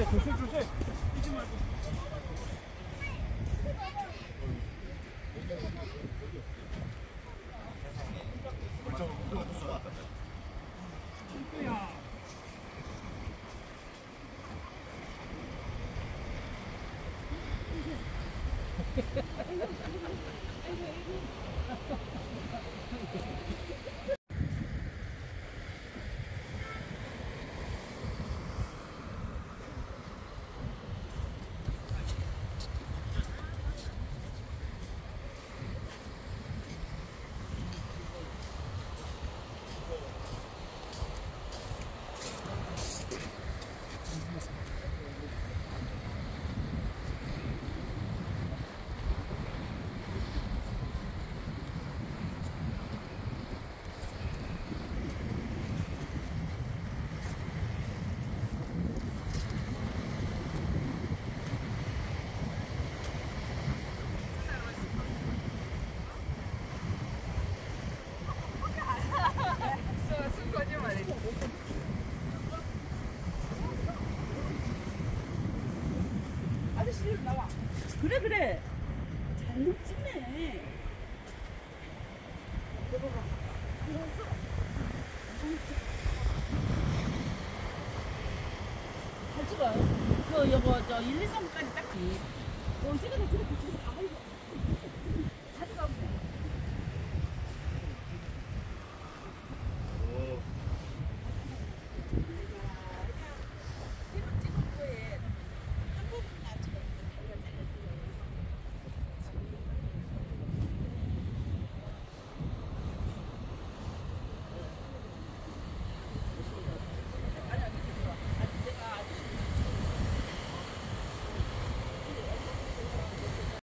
조심 조심. 뛰지 말고. 친구야. 아저씨 나와. 그래 그래. 잘 찍네. 잘 찍어요. 그 여보 저 1, 2, 3까지 딱 찍어. 찍어서 가만히.